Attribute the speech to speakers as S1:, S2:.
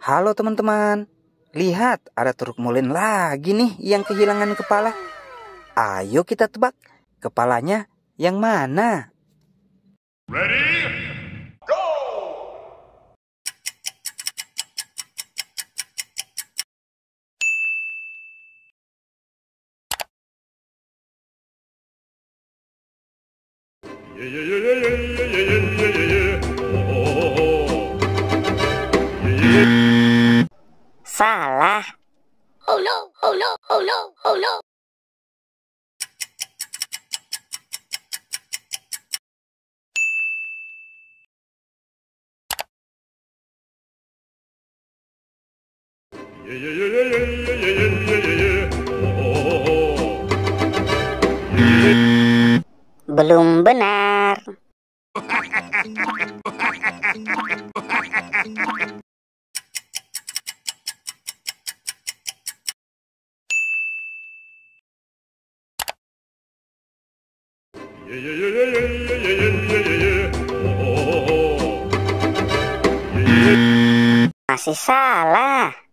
S1: Halo teman-teman, lihat ada truk molen lagi nih yang kehilangan kepala. Ayo kita tebak, kepalanya yang mana?
S2: Ready? Go! Yeah, yeah, yeah, yeah, yeah, yeah, yeah, yeah, yeah. Oh, oh, oh. Yeah, yeah.
S3: Salah.
S4: Oh no, oh no, oh no, oh no.
S2: Yeah, yeah, yeah, yeah, yeah, yeah, yeah, yeah, yeah, yeah. Oh, oh, oh. Yeah, yeah.
S3: Belum benar.
S2: Yeah, yeah, yeah, yeah, yeah, yeah, yeah, yeah, yeah, yeah. Oh, oh, oh. Yeah, yeah.
S3: Masih salah.